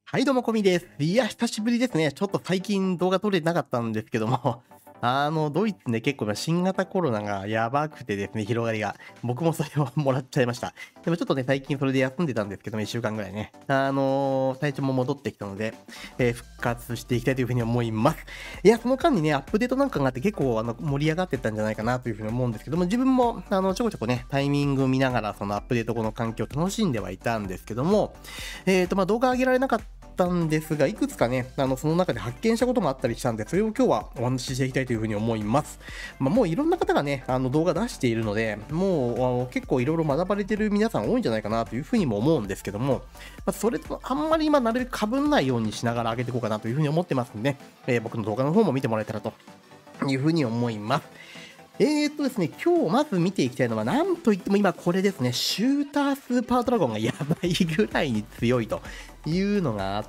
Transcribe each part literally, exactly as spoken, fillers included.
はい、どうも、こみです。いや、久しぶりですね。ちょっと最近動画撮れてなかったんですけども、あの、ドイツね、結構今新型コロナがやばくてですね、広がりが。僕もそれをもらっちゃいました。でもちょっとね、最近それで休んでたんですけども、いっしゅうかんぐらいね。あのー体調も戻ってきたので、えー復活していきたいというふうに思います。いや、その間にね、アップデートなんかがあって結構あの盛り上がってったんじゃないかなというふうに思うんですけども、自分もあのちょこちょこね、タイミング見ながらそのアップデート後の環境を楽しんではいたんですけども、えーと、まあ動画上げられなかったんですが、いくつかね、あのその中で発見したこともあったりしたんで、それを今日はお話ししていきたいというふうに思います。まあ、もういろんな方がね、あの動画出しているので、もうあの結構いろいろ学ばれてる皆さん多いんじゃないかなというふうにも思うんですけども、まあ、それとあんまり今なるべく被んないようにしながら上げていこうかなというふうに思ってますんで、えー僕の動画の方も見てもらえたらというふうに思います。えーっとですね、今日まず見ていきたいのは、なんといっても今これですね、シュータースーパードラゴンがやばいぐらいに強いというのがあって、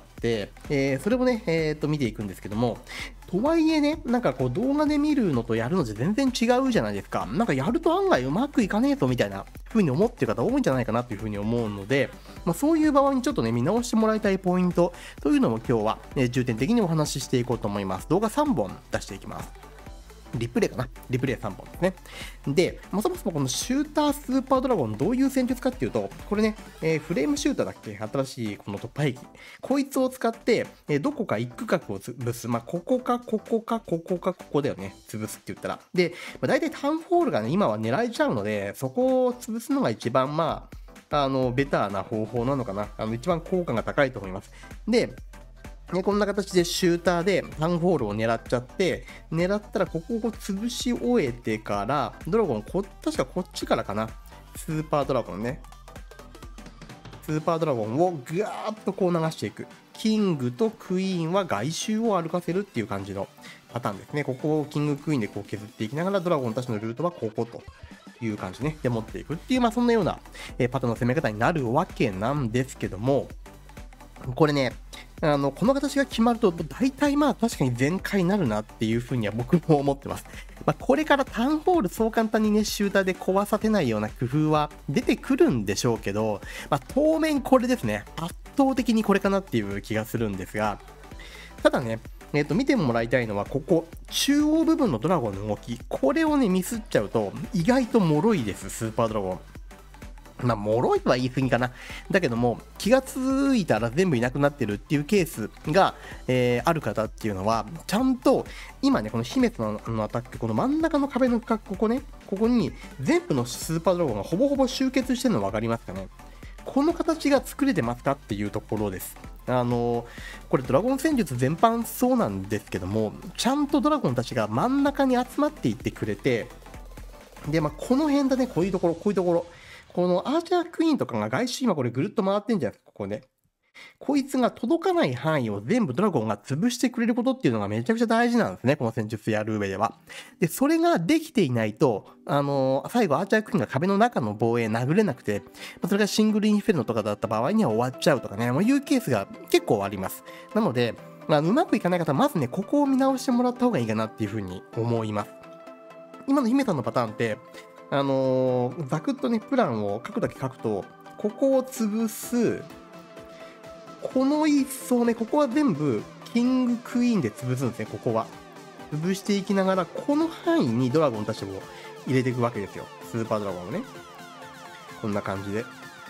えーそれをね、えーっと見ていくんですけども、とはいえね、なんかこう動画で見るのとやるのじゃ全然違うじゃないですか。なんかやると案外うまくいかねえぞみたいな風に思ってる方多いんじゃないかなという風に思うので、まあ、そういう場合にちょっとね、見直してもらいたいポイントというのも今日は、えー重点的にお話ししていこうと思います。動画さんぼん出していきます。リプレイかなリプレイさんぼんですね。で、まあ、そもそもこのシュータースーパードラゴンどういう戦術かっていうと、これね、えーフレームシューターだっけ新しいこの突破兵器。こいつを使って、えーどこか一区画を潰す。まあ、ここか、ここか、ここか、ここだよね。潰すって言ったら。で、まあ、大体タウンホールがね、今は狙えちゃうので、そこを潰すのが一番、まあ、あの、ベターな方法なのかな。あの、一番効果が高いと思います。で、ね、こんな形でシューターでタウンホールを狙っちゃって、狙ったらここを潰し終えてから、ドラゴン、こ確かこっちからかな。スーパードラゴンね。スーパードラゴンをぐーっとこう流していく。キングとクイーンは外周を歩かせるっていう感じのパターンですね。ここをキングクイーンでこう削っていきながら、ドラゴンたちのルートはここという感じね。で持っていくっていう、まあそんなようなえーパターンの攻め方になるわけなんですけども、これね、あの、この形が決まると、大体まあ確かに全開になるなっていうふうには僕も思ってます。まあ、これからタウンホールそう簡単にね、シューターで壊させないような工夫は出てくるんでしょうけど、まあ、当面これですね、圧倒的にこれかなっていう気がするんですが、ただね、えっと、見てもらいたいのは、ここ、中央部分のドラゴンの動き、これをね、ミスっちゃうと、意外と脆いです、スーパードラゴン。まあ、脆いは言い過ぎかな。だけども、気がついたら全部いなくなってるっていうケースが、えーある方っていうのは、ちゃんと、今ね、この秘滅ののアタック、この真ん中の壁の区画、ここね、ここに全部のスーパードラゴンがほぼほぼ集結してるの分かりますかね。この形が作れてますかっていうところです。あのこれドラゴン戦術全般そうなんですけども、ちゃんとドラゴンたちが真ん中に集まっていってくれて、で、まあ、この辺だね、こういうところ、こういうところ。このアーチャークイーンとかが外周今これぐるっと回ってんじゃないですか、ここね。こいつが届かない範囲を全部ドラゴンが潰してくれることっていうのがめちゃくちゃ大事なんですね、この戦術やる上では。で、それができていないと、あのー最後アーチャークイーンが壁の中の防衛殴れなくて、まあそれがシングルインフェルノとかだった場合には終わっちゃうとかね、もういうケースが結構あります。なので、まあ、うまくいかない方はまずね、ここを見直してもらった方がいいかなっていうふうに思います。今の姫さんのパターンって、あのーざくっとね、プランを書くだけ書くと、ここを潰す、この一層ね、ここは全部、キングクイーンで潰すんですね、ここは。潰していきながら、この範囲にドラゴンたちを入れていくわけですよ。スーパードラゴンをね。こんな感じで。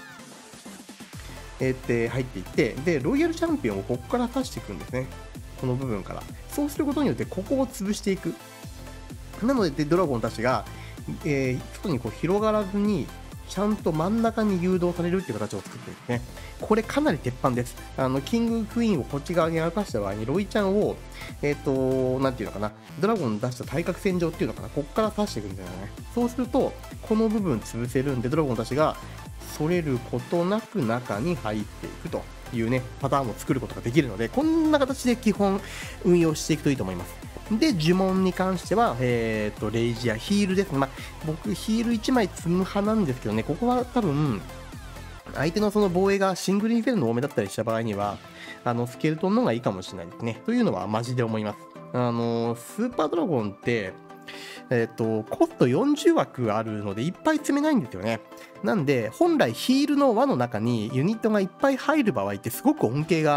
えーって入っていって、で、ロイヤルチャンピオンをここから刺していくんですね。この部分から。そうすることによって、ここを潰していく。なので、でドラゴンたちが、えー外にこう広がらずに、ちゃんと真ん中に誘導されるっていう形を作ってるんですね。これかなり鉄板です。あの、キングクイーンをこっち側に歩かした場合に、ロイちゃんを、えっ、と、なんていうのかな、ドラゴン出した対角線上っていうのかな、こっから刺していくんだよね。そうすると、この部分潰せるんで、ドラゴンたちが、それることなく中に入っていくというね、パターンを作ることができるので、こんな形で基本運用していくといいと思います。で、呪文に関しては、えっ、と、レイジやヒールですね。まあ、僕、ヒールいちまい積む派なんですけどね、ここは多分、相手のその防衛がシングルインフェルノ多めだったりした場合には、あの、スケルトンの方がいいかもしれないですね。というのはマジで思います。あの、スーパードラゴンって、えっ、と、コストよんじゅう枠あるので、いっぱい積めないんですよね。なんで、本来ヒールの輪の中にユニットがいっぱい入る場合ってすごく恩恵が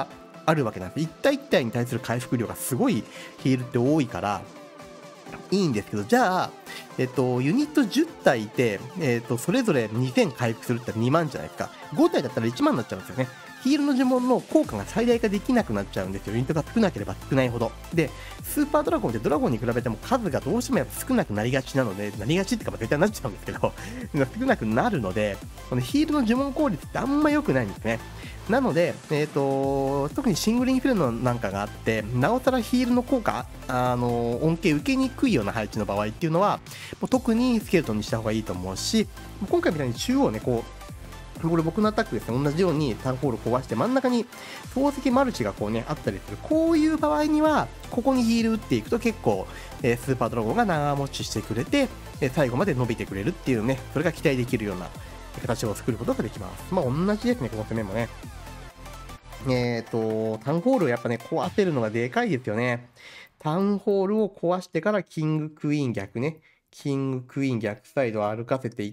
あるわけなんです。いち対いち対に対する回復量がすごいヒールって多いからいいんですけど、じゃあ、えっと、ユニットじゅう体いて、えっと、それぞれにせん回復するってにまんじゃないですか。ご体だったらいちまんになっちゃうんですよね。ヒールの呪文の効果が最大化できなくなっちゃうんですよ。ユニットが少なければ少ないほど。で、スーパードラゴンってドラゴンに比べても数がどうしてもやっぱ少なくなりがちなので、なりがちっていうかまあ絶対なっちゃうんですけど、少なくなるので、このヒールの呪文効率ってあんま良くないんですね。なので、えーと、特にシングルインフェルノなんかがあって、なおさらヒールの効果、あの恩恵受けにくいような配置の場合っていうのは、もう特にスケルトンにした方がいいと思うし、今回みたいに中央ね、こう、これ僕のアタックですね、同じようにタンホール壊して真ん中に宝石マルチがこうね、あったりする。こういう場合には、ここにヒール打っていくと結構、えー、スーパードラゴンが長持ちしてくれて、えー、最後まで伸びてくれるっていうね、それが期待できるような形を作ることができます。まあ同じですね、この攻めもね。えっと、タウンホールをやっぱね、壊せるのがでかいですよね。タウンホールを壊してからキングクイーン逆ね。キングクイーン逆サイドを歩かせていって、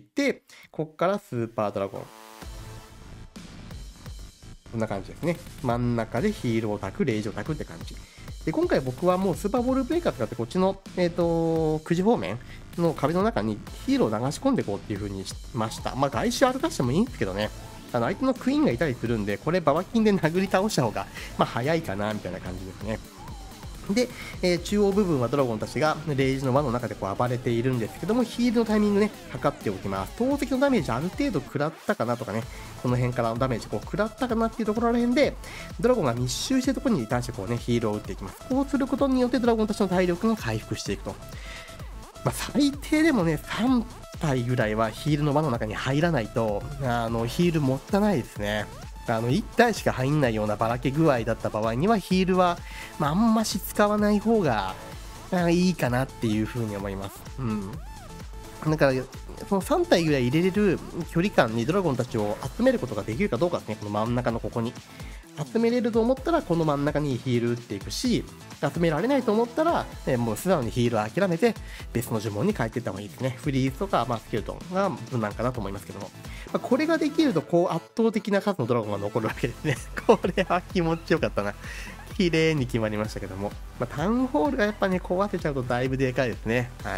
こっからスーパードラゴン。こんな感じですね。真ん中でヒールを焚く、レイジを焚くって感じ。で、今回僕はもうスーパーボールブレイカー使ってこっちの、えっと、くじ方面の壁の中にヒールを流し込んでいこうっていう風にしました。まあ外周歩かしてもいいんですけどね。あの相手のクイーンがいたりするんで、これババキンで殴り倒した方が、まあ、早いかなみたいな感じですね。で、えー、中央部分はドラゴンたちがレイジの輪の中でこう暴れているんですけども、ヒールのタイミングね、測っておきます。投石のダメージある程度食らったかなとかね、この辺からのダメージこう食らったかなっていうところら辺で、ドラゴンが密集しているところに対してこうね、ヒールを打っていきます。こうすることによってドラゴンたちの体力が回復していくと。まあ、最低でもね、さん体ぐらいはヒールの輪の中に入らないと、あのヒールもったいないですね。あのいち体しか入んないようなばらけ具合だった場合には、ヒールは、まあ、あんまし使わない方がいいかなっていうふうに思います。うん。だから、そのさん体ぐらい入れれる距離感にドラゴンたちを集めることができるかどうかですね、この真ん中のここに。集めれると思ったらこの真ん中にヒール打っていくし、集められないと思ったら、えもう素直にヒールを諦めて別の呪文に変えていった方がいいですね。フリーズとか、まあ、スケルトンが無難かなと思いますけども、まあ、これができるとこう圧倒的な数のドラゴンが残るわけですね。これは気持ちよかったな。綺麗に決まりましたけども、まあ、タウンホールがやっぱね壊せちゃうとだいぶでかいですね。はい。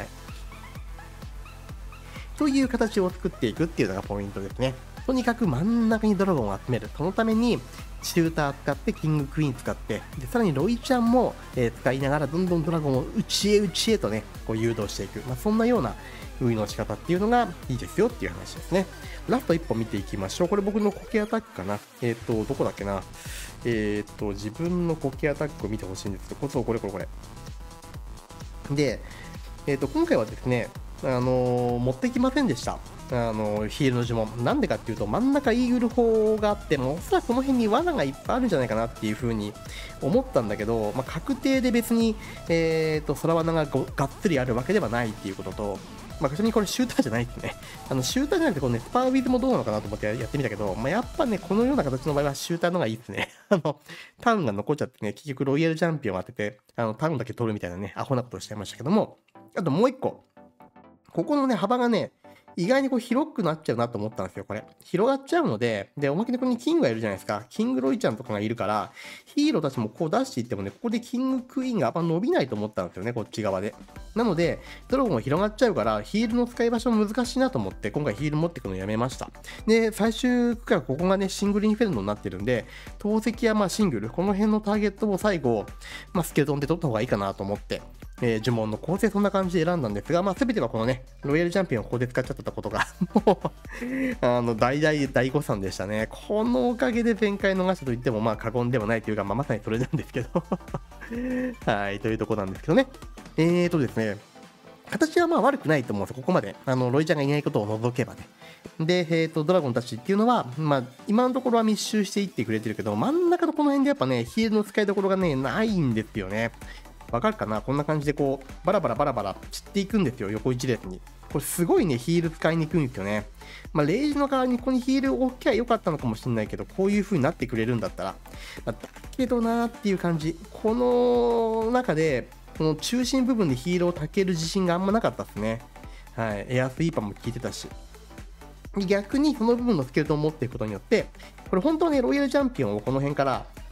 という形を作っていくっていうのがポイントですね。とにかく真ん中にドラゴンを集める。そのためにシューター使ってキングクイーン使ってでさらにロイちゃんも、えー、使いながらどんどんドラゴンを内へ内へとねこう誘導していく、まあ、そんなような運用の仕方っていうのがいいですよっていう話ですね。ラストいっぽん見ていきましょう。これ僕のコケアタックかな。えっ、ー、とどこだっけな。えっ、ー、と自分のコケアタックを見てほしいんですけど、そうこれこれこれで、えっ、ー、と今回はですね、あのー、持ってきませんでした。あのヒールの呪文なんでかっていうと、真ん中イーグル砲があってもおそらくこの辺に罠がいっぱいあるんじゃないかなっていう風に思ったんだけど、まあ、確定で別に、えー、と空罠ががっつりあるわけではないっていうことと、まあ、別にこれシューターじゃないですね。あのシューターじゃなくてこの、ね、スパーウィズもどうなのかなと思ってやってみたけど、まあ、やっぱねこのような形の場合はシューターの方がいいですね。あのタウンが残っちゃってね、結局ロイヤルチャンピオンを当ててあのタウンだけ取るみたいなねアホなことをしちゃいましたけども、あともう一個ここのね幅がね意外にこう広くなっちゃうなと思ったんですよ。これ広がっちゃうので、でおまけにここにキングがいるじゃないですか。キングロイちゃんとかがいるからヒーローたちもこう出していってもね、ここでキングクイーンがあんま伸びないと思ったんですよね、こっち側で。なのでドラゴンが広がっちゃうからヒールの使い場所も難しいなと思って今回ヒール持っていくのやめました。で最終区間ここがねシングルインフェルノになってるんで、投石やまあシングルこの辺のターゲットを最後、まあ、スケルトンで取った方がいいかなと思って、えー、呪文の構成そんな感じで選んだんですが、まあ、全てはこのねロイヤルチャンピオンをここで使っちゃったことがもうあの大大大誤算でしたね。このおかげで前回逃したと言ってもまあ過言ではないというか、まあ、まさにそれなんですけどはいというところなんですけどね。えーとですね形はまあ悪くないと思うんですよ、ここまで。あのロイちゃんがいないことを除けばね。で、えーと、ドラゴンたちっていうのは、まあ、今のところは密集していってくれてるけど、真ん中のこの辺でやっぱね、ヒールの使いどころがね、ないんですよね。わかるかな、こんな感じでこう、バラバラバラバラ散っていくんですよ、横一列に。これすごいね、ヒール使いにくいんですよね。まあ、レイジの代わりにここにヒールを置きゃ良かったのかもしれないけど、こういう風になってくれるんだったら。まあ、だけどなーっていう感じ。この中で、この中心部分でヒールを焚ける自信があんまなかったですね。はい。エアスイーパーも効いてたし。逆にその部分のスケルトンを持っていくことによって、これ本当はね、ロイヤルチャンピオンをこの辺から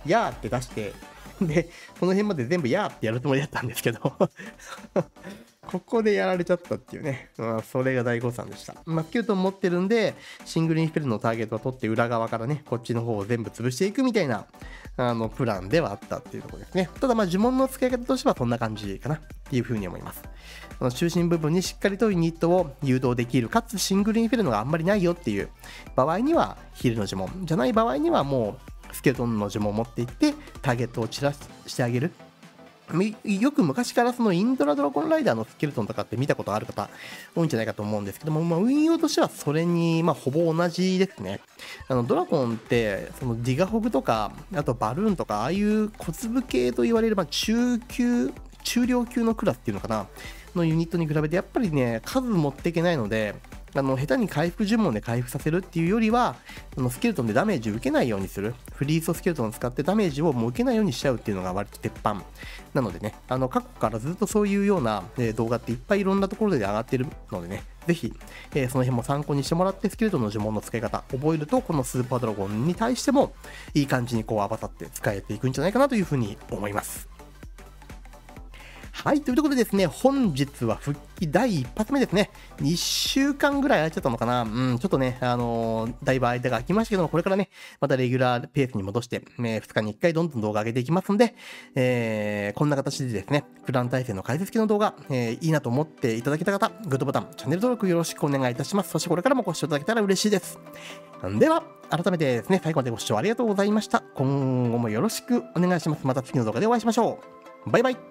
やーって出して、で、この辺まで全部やーってやるつもりだったんですけど、ここでやられちゃったっていうね。まあ、それが大誤算でした。まあ、スキルトン持ってるんで、シングルインスペルのターゲットを取って裏側からね、こっちの方を全部潰していくみたいな、あの、プランではあったっていうところですね。ただ、まあ、呪文の使い方としてはそんな感じかなっていうふうに思います。この中心部分にしっかりとユニットを誘導できる、かつシングルインフェルノがあんまりないよっていう場合には、ヒールの呪文。じゃない場合にはもう、スケルトンの呪文を持っていって、ターゲットを散らしてあげる。よく昔からそのインドラドラゴンライダーのスケルトンとかって見たことある方多いんじゃないかと思うんですけども、まあ、運用としてはそれにまあほぼ同じですね。あのドラゴンってそのディガホグとかあとバルーンとかああいう小粒系と言われるまあ中級中量級のクラスっていうのかなのユニットに比べてやっぱりね数持っていけないので、あの下手に回復呪文で回復させるっていうよりはあのスケルトンでダメージを受けないようにする、フリーストスケルトンを使ってダメージをもう受けないようにしちゃうっていうのが割と鉄板なのでね、あの過去からずっとそういうような、えー、動画っていっぱいいろんなところで上がってるのでね、ぜひ、えー、その辺も参考にしてもらってスケルトンの呪文の使い方覚えると、このスーパードラゴンに対してもいい感じにこう合わさって使えていくんじゃないかなというふうに思います。はい、というところでですね、本日は復帰だいいち発目ですね。にしゅうかんぐらい空いちゃったのかな。うん、ちょっとね、あのー、だいぶ間が空きましたけども、これからね、またレギュラーペースに戻して、えー、ふつかにいっかいどんどん動画上げていきますんで、えー、こんな形でですね、クラン対戦の解説系の動画、えー、いいなと思っていただけた方、グッドボタン、チャンネル登録よろしくお願いいたします。そしてこれからもご視聴いただけたら嬉しいです。では、改めてですね、最後までご視聴ありがとうございました。今後もよろしくお願いします。また次の動画でお会いしましょう。バイバイ。